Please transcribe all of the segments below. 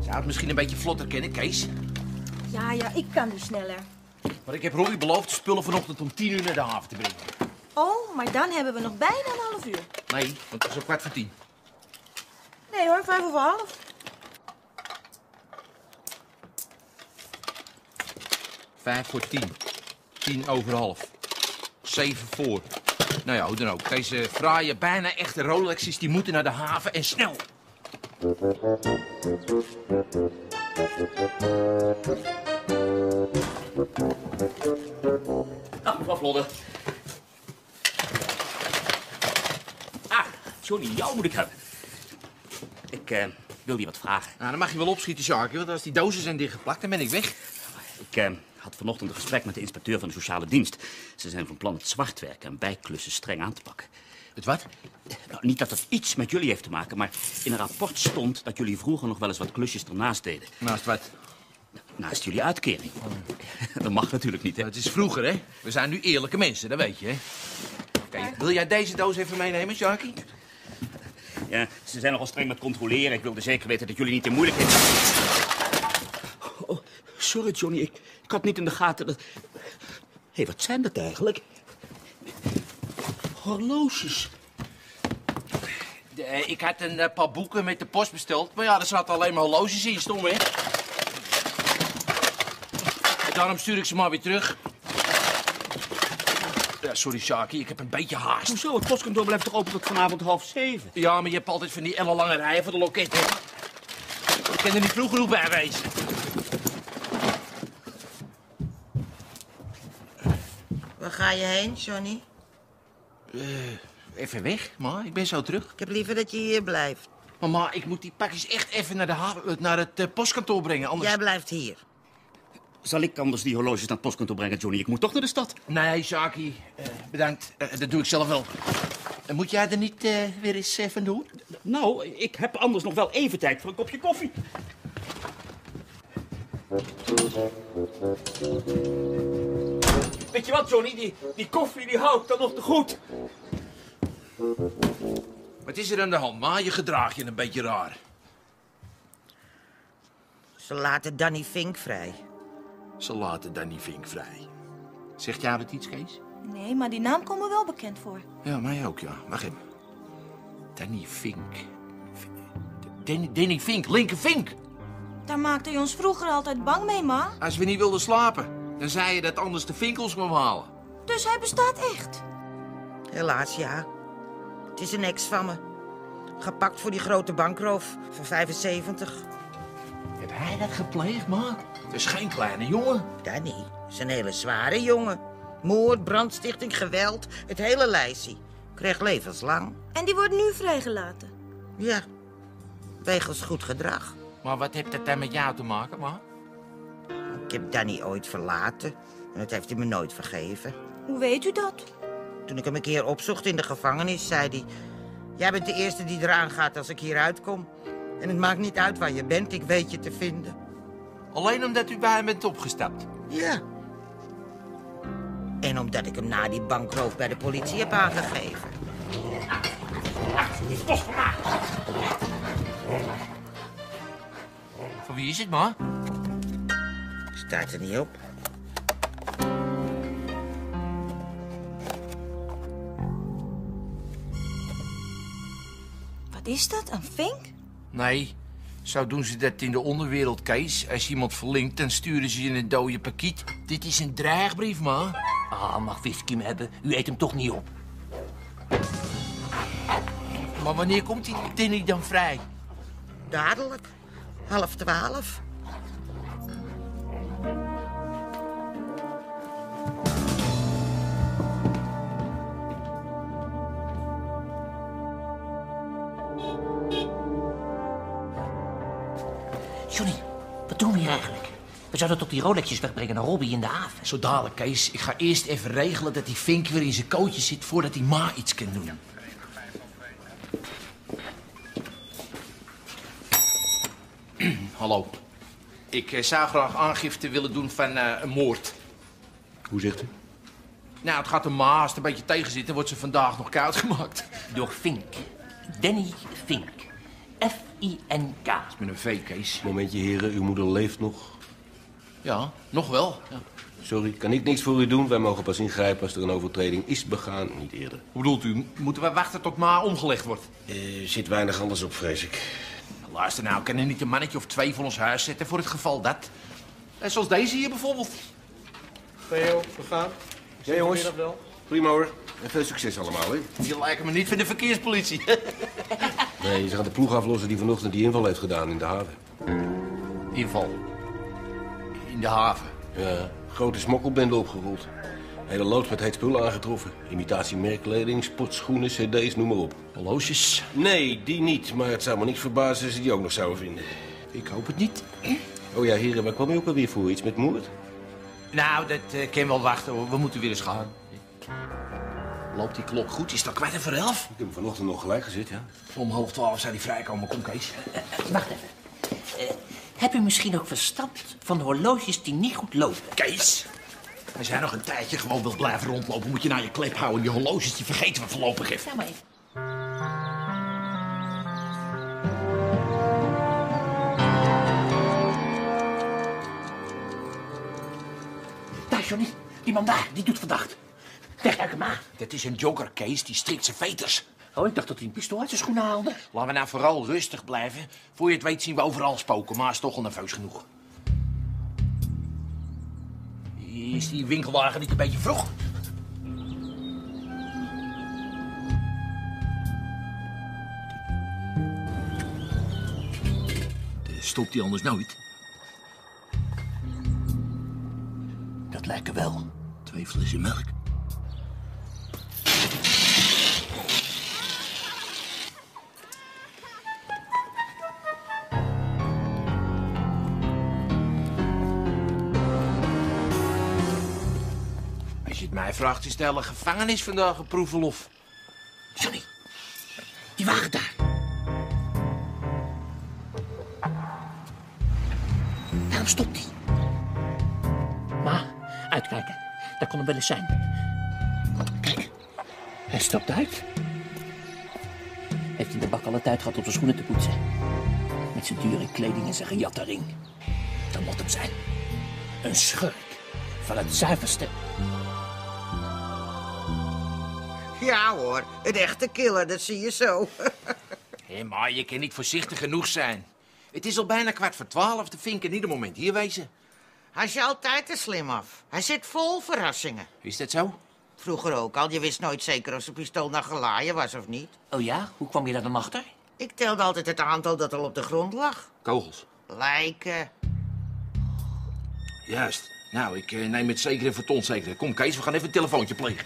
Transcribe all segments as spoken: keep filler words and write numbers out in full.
Zou het misschien een beetje vlotter kennen, Kees? Ja, ja, ik kan dus sneller. Maar ik heb Robbie beloofd de spullen vanochtend om tien uur naar de haven te brengen. Oh, maar dan hebben we nog bijna een half uur. Nee, want het is al kwart voor tien. Nee hoor, vijf over half. Vijf voor tien. Tien over half. Zeven voor. Nou ja, hoe dan ook. Deze fraaie, bijna echte Rolex's die moeten naar de haven en snel. Dag, mevrouw Vlodder. Ah, Johnny, jou moet ik hebben. Ik uh, wil je wat vragen. Nou, dan mag je wel opschieten, Sharky, want als die dozen zijn dichtgeplakt, dan ben ik weg. Ik uh, had vanochtend een gesprek met de inspecteur van de sociale dienst. Ze zijn van plan het zwartwerk en bijklussen streng aan te pakken. Het wat? Nou, niet dat het iets met jullie heeft te maken, maar in een rapport stond dat jullie vroeger nog wel eens wat klusjes ernaast deden. Naast wat? Naast jullie uitkering. Dat mag natuurlijk niet, hè? Het is vroeger, hè? We zijn nu eerlijke mensen, dat weet je, hè? Kijk, wil jij deze doos even meenemen, Sharky? Ja, ze zijn nogal streng met controleren. Ik wilde zeker weten dat jullie niet in moeilijkheden... Oh, sorry, Johnny. Ik, ik had niet in de gaten dat... Hé, hey, wat zijn dat eigenlijk? Horloges. De, uh, ik had een uh, paar boeken met de post besteld, maar ja, er zaten alleen maar horloges in, stom, hè? En daarom stuur ik ze maar weer terug. Ja, sorry, Sharky, ik heb een beetje haast. Hoezo? Het postkantoor blijft toch open tot vanavond half zeven? Ja, maar je hebt altijd van die ellenlange rijen voor de loketten. Ik kan er niet vroeg genoeg bij wezen. Waar ga je heen, Johnny? Uh, even weg, ma. Ik ben zo terug. Ik heb liever dat je hier blijft. Mama, ik moet die pakjes echt even naar, de haven, naar het uh, postkantoor brengen, anders... Jij blijft hier. Zal ik anders die horloges naar het postkantoor brengen, Johnny? Ik moet toch naar de stad. Nee, Sharky, uh, bedankt. Uh, dat doe ik zelf wel. Uh, moet jij er niet uh, weer eens uh, vandoor? Nou, ik heb anders nog wel even tijd voor een kopje koffie. Weet je wat, Johnny? Die, die koffie die hou ik dan nog te goed. Wat is er aan de hand, ma? Je gedraagt je een beetje raar. Ze laten Danny Fink vrij. Ze laten Danny Fink vrij. Zegt jou dat iets, Kees? Nee, maar die naam komt me wel bekend voor. Ja, mij ook, ja. Wacht even. Danny Fink. Danny, Danny Fink, Linker Fink. Daar maakte je ons vroeger altijd bang mee, ma. Als we niet wilden slapen, dan zei je dat anders de Finkels kwam halen. Dus hij bestaat echt? Helaas, ja. Het is een ex van me. Gepakt voor die grote bankroof van vijfenzeventig. Heb hij dat gepleegd, ma? Dat is geen kleine jongen. Danny is een hele zware jongen. Moord, brandstichting, geweld, het hele lijstje. Kreeg levenslang. En die wordt nu vrijgelaten? Ja, wegens goed gedrag. Maar wat heeft dat dan met jou te maken, ma? Ik heb Danny ooit verlaten en dat heeft hij me nooit vergeven. Hoe weet u dat? Toen ik hem een keer opzocht in de gevangenis, zei hij... Jij bent de eerste die eraan gaat als ik hier uitkom. En het maakt niet uit waar je bent, ik weet je te vinden. Alleen omdat u bij hem bent opgestapt? Ja. En omdat ik hem na die bankroof bij de politie heb aangegeven. Los van mij! Van wie is het, ma? Staat er niet op. Wat is dat, een vink? Nee, zo doen ze dat in de onderwereld, Kees. Als je iemand verlinkt, dan sturen ze je een dode pakiet. Dit is een dreigbrief, ma. Ah, mag whisky hem hebben. U eet hem toch niet op. Maar wanneer komt die Danny dan vrij? Dadelijk. Half twaalf. Johnny, wat doen we hier eigenlijk? We zouden toch die Rolexjes wegbrengen naar Robbie in de haven? Zo dadelijk, Kees. Ik ga eerst even regelen dat die vink weer in zijn kootje zit voordat hij ma iets kan doen. Hallo. Ik uh, zou graag aangifte willen doen van uh, een moord. Hoe zegt u? Nou, het gaat de ma. Als het een beetje tegen zit, dan wordt ze vandaag nog koud gemaakt. Door Fink. Danny Fink. F I N K. Met een V, Kees. Momentje, heren, uw moeder leeft nog. Ja, nog wel. Ja. Sorry, kan ik niks voor u doen. Wij mogen pas ingrijpen als er een overtreding is begaan, niet eerder. Hoe bedoelt u? Moeten we wachten tot Ma omgelegd wordt? Er zit weinig anders op, vrees ik. Luister nou, kan er niet een mannetje of twee voor ons huis zetten voor het geval dat? En zoals deze hier bijvoorbeeld. Theo, we gaan. Ja, jongens. Prima hoor. En veel succes allemaal, hè? Die lijken me niet van de verkeerspolitie. Nee, ze gaan de ploeg aflossen die vanochtend die inval heeft gedaan in de haven. Inval. In de haven. Ja, grote smokkelbende opgerold. Hele loods met heet spullen aangetroffen. Imitatie merkkleding, sportschoenen, cd's, noem maar op. Horloges. Nee, die niet. Maar het zou me niks verbazen als ze die ook nog zouden vinden. Ik hoop het niet. Oh ja, heren, waar kwam je ook alweer voor? Iets met moord? Nou, dat uh, kan wel wachten hoor. We moeten weer eens gaan. Loopt die klok goed? Is dat kwart voor elf? Ik heb hem vanochtend nog gelijk gezet, ja. Om half twaalf zou die vrijkomen. Kom, Kees. Uh, uh, wacht even. Uh, heb u misschien ook verstand van horloges die niet goed lopen? Kees! Als jij nog een tijdje gewoon wilt blijven rondlopen, moet je naar je klep houden. Die horloges, die vergeten we voorlopig even. Ja, maar even. Daar, Johnny. Die man daar, die doet verdacht. Wegduiken maar. Dat is een joker, Kees. Die strikt zijn veters. Oh, ik dacht dat hij een pistool uit zijn schoenen haalde. Laten we nou vooral rustig blijven. Voor je het weet zien we overal spoken, maar is toch al nerveus genoeg. Is die winkelwagen niet een beetje vroeg? Stopt hij anders nooit? Dat lijken wel. Twee flessen melk. Als je het mij vraagt, is de hele gevangenis vandaag een proefverlof. Johnny, die wagen daar. Waarom stopt hij? Maar, uitkijken. Dat kon hem wel eens zijn. Kijk, hij stapt uit. Heeft in de bak alle tijd gehad om zijn schoenen te poetsen. Met zijn dure kleding en zijn gejatte ring. Dat moet hem zijn. Een schurk van het zuiverste. Ja hoor, een echte killer, dat zie je zo. Hé, maar je kan niet voorzichtig genoeg zijn. Het is al bijna kwart voor twaalf. De vink in ieder moment hier wezen. Hij is je altijd te slim af. Hij zit vol verrassingen. Is dat zo? Vroeger ook al. Je wist nooit zeker of zijn pistool naar gelaaien was of niet. Oh ja? Hoe kwam je daar dan achter? Ik telde altijd het aantal dat al op de grond lag. Kogels. Lijken. Juist. Nou, ik eh, neem het zeker even ton zeker. Kom, Kees, we gaan even een telefoontje plegen.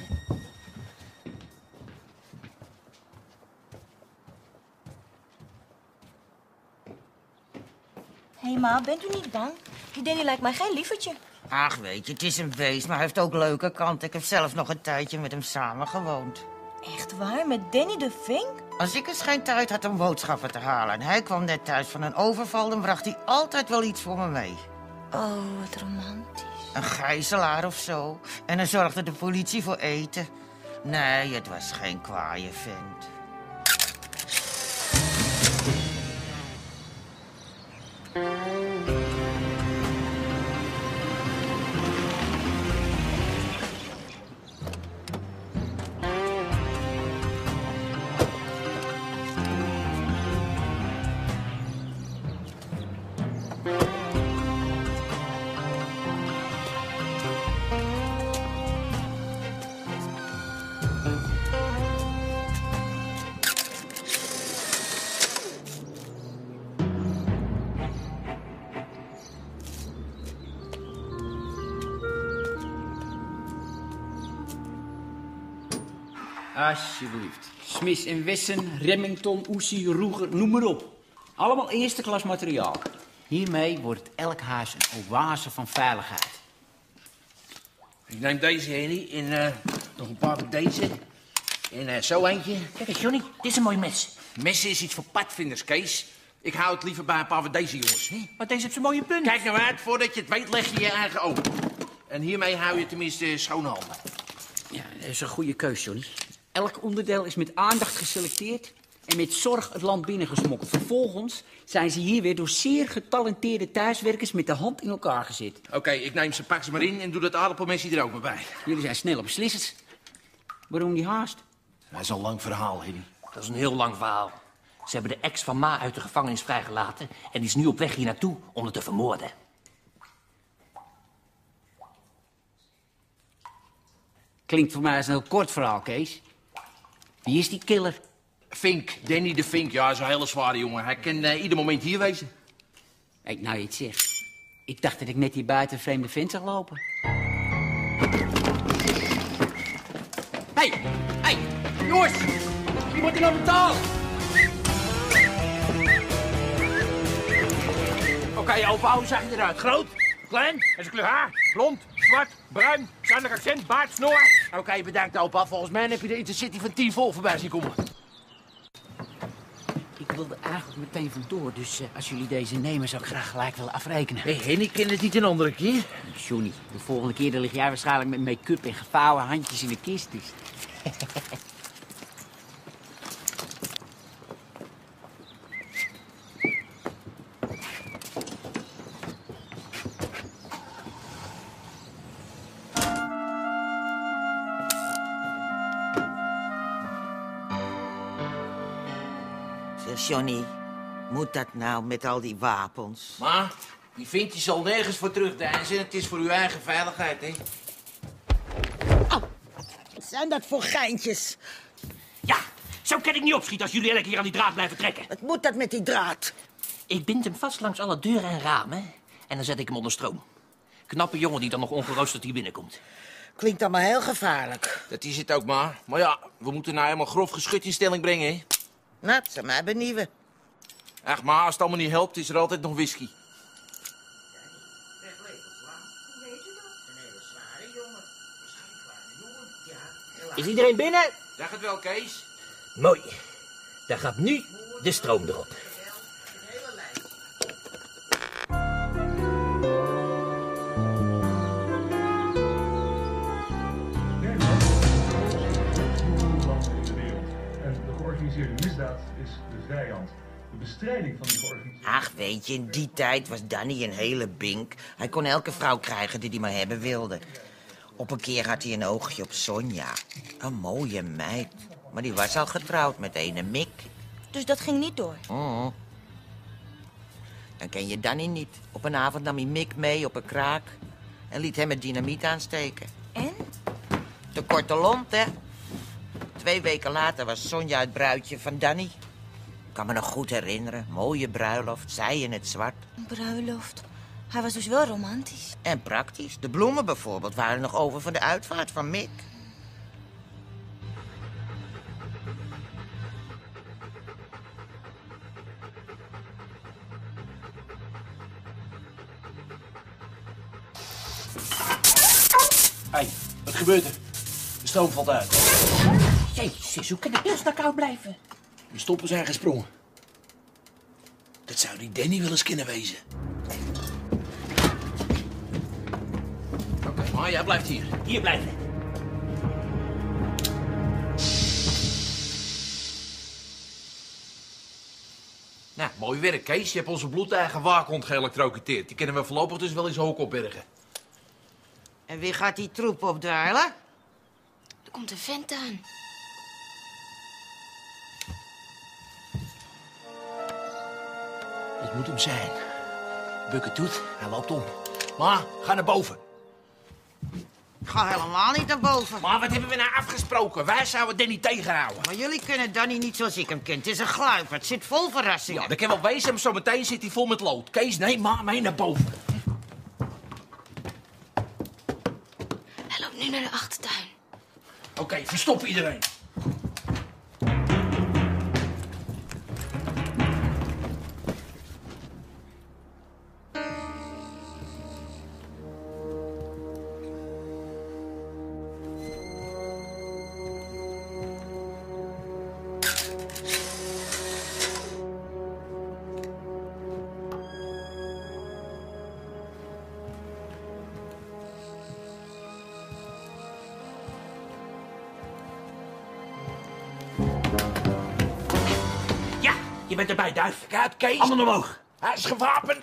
Hé, hey, ma, bent u niet bang? Die Danny lijkt mij geen lievertje. Ach, weet je, het is een beest, maar hij heeft ook leuke kanten. Ik heb zelf nog een tijdje met hem samen gewoond. Echt waar? Met Danny de Vink? Als ik eens geen tijd had om boodschappen te halen en hij kwam net thuis van een overval, dan bracht hij altijd wel iets voor me mee. Oh, wat romantisch. Een gijzelaar of zo. En dan zorgde de politie voor eten. Nee, het was geen kwaaie vent. Alsjeblieft. Smith en Wesson, Remington, Uzi, Ruger, noem maar op. Allemaal eerste klas materiaal. Hiermee wordt elk huis een oase van veiligheid. Ik neem deze, Henny, en uh, nog een paar van deze. En uh, zo eentje. Kijk eens, Johnny, dit is een mooi mes. Messen is iets voor padvinders, Kees. Ik hou het liever bij een paar van deze jongens. Hè? Maar deze heeft zo'n mooie punt. Kijk nou uit, voordat je het weet, leg je je eigen open. En hiermee hou je tenminste schone handen. Ja, dat is een goede keus, Johnny. Elk onderdeel is met aandacht geselecteerd en met zorg het land binnengesmokkeld. Vervolgens zijn ze hier weer door zeer getalenteerde thuiswerkers met de hand in elkaar gezet. Oké, okay, ik neem ze, pak ze maar in en doe dat aardappelmesje er ook maar bij. Jullie zijn snelle beslissers. Waarom die haast? Dat is een lang verhaal, Henny. Dat is een heel lang verhaal. Ze hebben de ex van Ma uit de gevangenis vrijgelaten en die is nu op weg hier naartoe om haar te vermoorden. Klinkt voor mij als een heel kort verhaal, Kees. Wie is die killer? Fink, Danny de Fink. Ja, dat is een hele zware jongen. Hij kan uh, ieder moment hier wezen. Hey, nou je het zegt. Ik dacht dat ik net hier buiten een vreemde vent zag lopen. Hé, hey, hé, hey, jongens! Wie moet er nou betalen? Oké, okay, opa, hoe zag je eruit? Groot? Klein? En zijn kleur haar, blond, zwart, bruin, zuidelijk accent, baard, snor. Oké, okay, bedankt opa. Volgens mij heb je de Intercity van tien vol voorbij zien komen. Ik wilde eigenlijk meteen vandoor, dus uh, als jullie deze nemen zou ik graag gelijk willen afrekenen. Hé, hey, Henny, ken het niet een andere keer? Johnny, de volgende keer dan lig jij waarschijnlijk met make-up en gevouwen handjes in de kist. Dus. Johnny, moet dat nou met al die wapens? Maar die Fink die zal nergens voor terugdeinzen. Het is voor uw eigen veiligheid, hè? Oh, wat zijn dat voor geintjes? Ja, zo kan ik niet opschieten als jullie elke keer aan die draad blijven trekken. Wat moet dat met die draad? Ik bind hem vast langs alle deuren en ramen en dan zet ik hem onder stroom. Knappe jongen die dan nog ongeroosterd hier binnenkomt. Klinkt allemaal heel gevaarlijk. Dat is het ook maar. Maar ja, we moeten nou helemaal grof geschut in stelling brengen, hè? Nou, dat zou mij benieuwen. Ach, maar als het allemaal niet helpt, is er altijd nog whisky. Is iedereen binnen? Dag het wel, Kees. Mooi. Daar gaat nu de stroom erop. Misdaad is de vijand. De bestrijding van die georganiseerde... Ach, weet je, in die tijd was Danny een hele bink. Hij kon elke vrouw krijgen die hij maar hebben wilde. Op een keer had hij een oogje op Sonja. Een mooie meid. Maar die was al getrouwd met ene Mick. Dus dat ging niet door? Oh. Dan ken je Danny niet. Op een avond nam hij Mick mee op een kraak. En liet hem met dynamiet aansteken. En? De korte lont, hè? Twee weken later was Sonja het bruidje van Danny. Ik kan me nog goed herinneren. Mooie bruiloft, zij in het zwart. Een bruiloft. Hij was dus wel romantisch. En praktisch. De bloemen bijvoorbeeld waren nog over van de uitvaart van Mick. Hé, hey, wat gebeurt er? De stroom valt uit. Jezus, hoe kan de pils nou koud blijven? De stoppen zijn gesprongen. Dat zou die Danny wel eens kunnen wezen. Oké, okay, maar jij blijft hier. Hier blijven. Nou, mooi werk, Kees. Je hebt onze bloedeigen waakhond geëlektrocuteerd. Die kunnen we voorlopig dus wel eens hoog opbergen. En wie gaat die troep opdruilen? Er komt een vent aan. Het moet hem zijn. Buk het doet, hij loopt om. Ma, ga naar boven. Ik ga helemaal niet naar boven. Maar wat hebben we nou afgesproken? Wij zouden Danny tegenhouden. Maar jullie kunnen Danny niet zoals ik hem ken. Het is een gluiper. Het zit vol verrassingen. Ja, dat kan wel wezen, maar zo meteen zit hij vol met lood. Kees, nee, ma, mee naar boven. Hij loopt nu naar de achtertuin. Oké, okay, verstop iedereen. Je bent erbij, duif. Kijk uit, Kees. Handen omhoog. Hij is gewapend.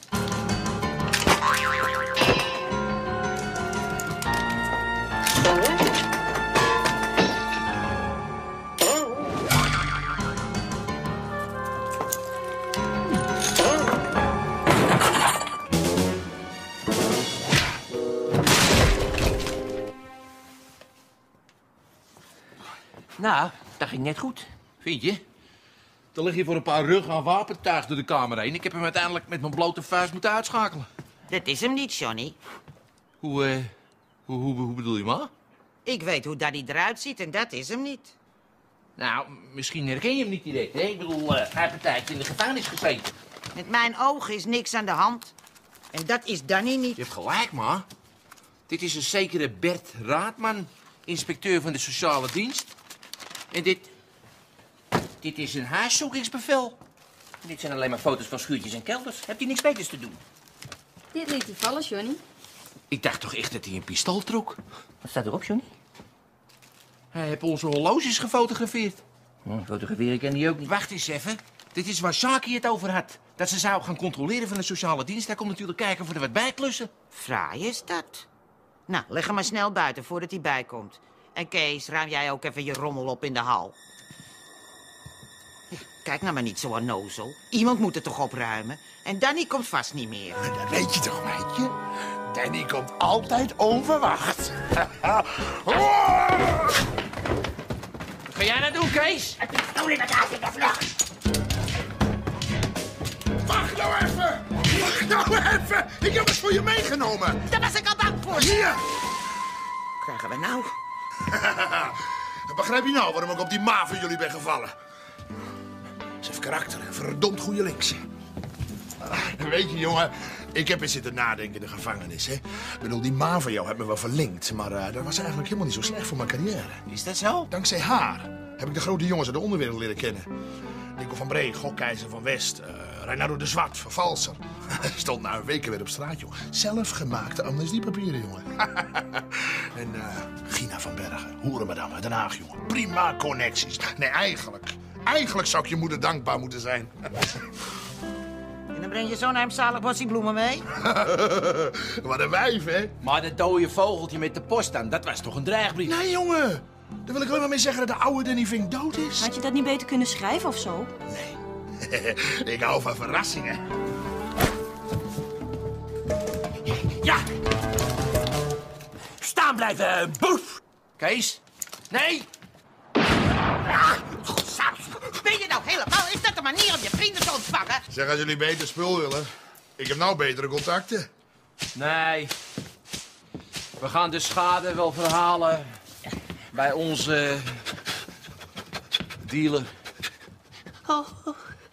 Nou, dat ging net goed. Vind je? Er lig je voor een paar ruggen aan wapentuig door de kamer heen. Ik heb hem uiteindelijk met mijn blote vuist moeten uitschakelen. Dat is hem niet, Johnny. Hoe, eh, hoe, hoe, hoe bedoel je, ma? Ik weet hoe Danny eruit ziet en dat is hem niet. Nou, misschien herken je hem niet direct, hè? Ik bedoel, uh, hij heeft een tijdje in de gevangenis gezeten. Met mijn ogen is niks aan de hand. En dat is Danny niet. Je hebt gelijk, ma. Dit is een zekere Bert Raadman, inspecteur van de sociale dienst. En dit... Dit is een huiszoekingsbevel. Dit zijn alleen maar foto's van schuurtjes en kelders. Heb je niks beters te doen? Dit liet hij vallen, Johnny. Ik dacht toch echt dat hij een pistool trok? Wat staat erop, Johnny? Hij heeft onze horloges gefotografeerd. Oh, fotograferen ken die ook niet. Wacht eens even. Dit is waar Shaki het over had. Dat ze zou gaan controleren van de sociale dienst. Hij komt natuurlijk kijken of er wat bijklussen. Fraai is dat. Nou, leg hem maar snel buiten voordat hij bijkomt. En Kees, ruim jij ook even je rommel op in de hal. Kijk nou maar niet zo onnozel. Iemand moet het toch opruimen? En Danny komt vast niet meer. Dat weet je toch, meidje? Danny komt altijd onverwacht. Wat ga jij nou doen, Kees? Het pistool in elkaar zit, vlucht! Wacht nou even! Wacht nou even! Ik heb het voor je meegenomen. Daar was ik al bang voor. Hier! Krijgen we nou? Begrijp je nou waarom ik op die ma van jullie ben gevallen? Ze heeft karakter en verdomd goede links. Weet je, jongen, ik heb eens zitten nadenken in de gevangenis, hè. Ik bedoel, die ma van jou heeft me wel verlinkt, maar uh, dat was eigenlijk helemaal niet zo slecht voor mijn carrière. Is dat zo? Dankzij haar heb ik de grote jongens uit de onderwereld leren kennen. Nico van Bree, Gokkeizer van West, uh, Reynardo de Zwart, vervalser. Stond na een week weer op straat, joh. Zelfgemaakte amnestiepapieren, jongen. en uh, Gina van Bergen, hoerenmadam uit Den Haag, jongen. Prima connecties. Nee, eigenlijk, eigenlijk zou ik je moeder dankbaar moeten zijn. En dan breng je zo'n heimzalig bosje bloemen mee? Wat een wijf, hè? Maar dat dode vogeltje met de post aan, dat was toch een dreigbrief? Nee, jongen. Daar wil ik alleen maar mee zeggen dat de oude Danny Vink dood is. Had je dat niet beter kunnen schrijven of zo? Nee. Ik hou van verrassingen. Ja! Staan blijven, boef! Kees? Nee! Ah, ben je nou helemaal? Is dat de manier om je vrienden te ontvangen? Zeg, als jullie beter spul willen. Ik heb nou betere contacten. Nee. We gaan de schade wel verhalen bij onze dealer. Oh, oh.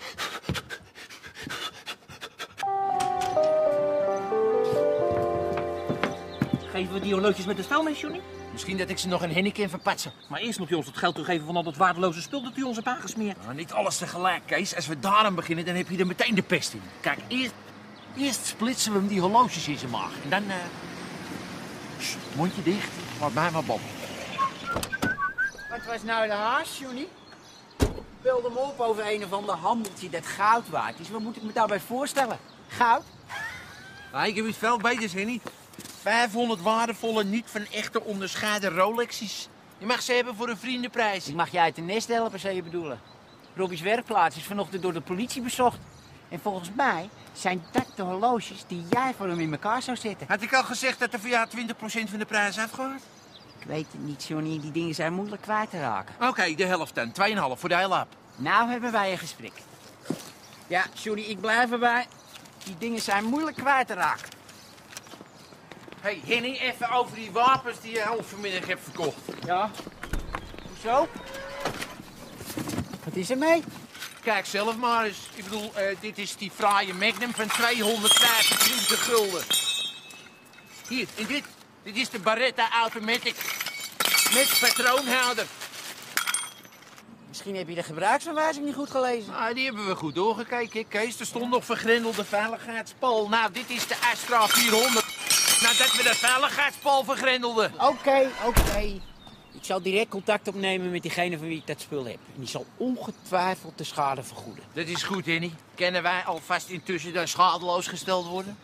Geven we die horloges met de stel mee, Johnny? Misschien dat ik ze nog een Henneke kan verpatsen. Maar eerst moet u ons het geld teruggeven van al dat waardeloze spul dat u ons hebt aangesmeerd. Nou, niet alles tegelijk, Kees. Als we daar aan beginnen, dan heb je er meteen de pest in. Kijk, eerst, eerst splitsen we hem die horloges in zijn maag. En dan... Uh... Sst, mondje dicht. Laat mij maar babbelen. Wat was nou de haast, Johnny? Belde hem op over een of ander handeltje dat goud waard is. Wat moet ik me daarbij voorstellen? Goud? Ah, ik heb iets veel beters, Henny. vijfhonderd waardevolle, niet van echte onderscheiden Rolexes. Je mag ze hebben voor een vriendenprijs. Ik mag je uit de nest helpen, zou je bedoelen. Robbie's werkplaats is vanochtend door de politie bezocht. En volgens mij zijn dat de horloges die jij voor hem in elkaar zou zetten. Had ik al gezegd dat er voor jou twintig procent van de prijs afgaat? Ik weet het niet, Johnny. Die dingen zijn moeilijk kwijt te raken. Oké, okay, de helft dan. twee komma vijf voor de hele aap. Nou hebben wij een gesprek. Ja, Johnny, ik blijf erbij. Die dingen zijn moeilijk kwijt te raken. Hé, hey, Henny, even over die wapens die je half vanmiddag hebt verkocht. Ja? Hoezo? Wat is er mee? Kijk zelf maar eens. Ik bedoel, uh, dit is die fraaie Magnum van tweehonderdvijfentwintig gulden. Hier, en dit. Dit is de Barretta Automatic. Met patroonhouder. Misschien heb je de gebruiksaanwijzing niet goed gelezen. Ah, die hebben we goed doorgekeken, Kees. Er stond nog vergrendelde veiligheidspal. Nou, dit is de Astra vierhonderd. Nou, dat we de veiligheidspal vergrendelden. Oké, okay, oké. Okay. Ik Ik zal direct contact opnemen met diegene van wie ik dat spul heb. En die zal ongetwijfeld de schade vergoeden. Dat is goed, Henny. Kennen wij alvast intussen dan schadeloos gesteld worden?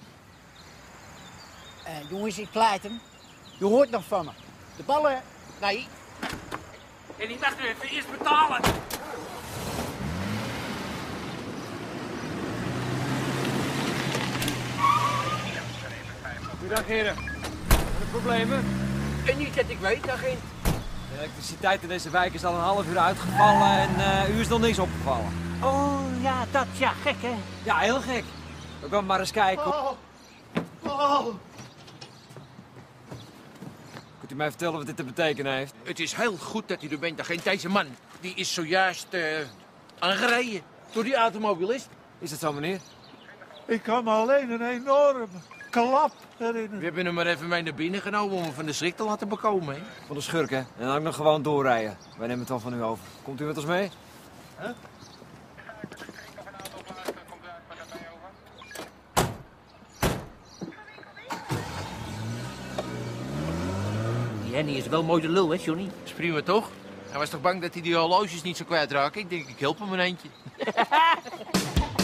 Uh, jongens, ik pleit hem. Je hoort nog van me. De ballen... Nee. Henny, wacht even. Eerst betalen. Goedendag, heren. Wat een problemen? En niet dat ik weet, agent. De elektriciteit in deze wijk is al een half uur uitgevallen en uh, u is nog niks opgevallen. Oh, ja, dat, ja, gek, hè? Ja, heel gek. We komen maar eens kijken. Oh. Oh. Kunt u mij vertellen wat dit te betekenen heeft? Het is heel goed dat u er bent, agent. Deze man, die is zojuist uh, aangereden door die automobilist. Is dat zo, meneer? Ik kan me alleen een enorme klap herinneren. We hebben hem maar even mee naar binnen genomen om hem van de schrik te laten bekomen. Hè? Van de schurk, hè? En dan ook nog gewoon doorrijden. Wij nemen het wel van u over. Komt u met ons mee? Huh? Die Henny is wel mooi de lul, hè, Johnny? Dat is prima, toch? Hij was toch bang dat hij die horloges niet zou kwijtraken? Ik denk, ik help hem een eentje.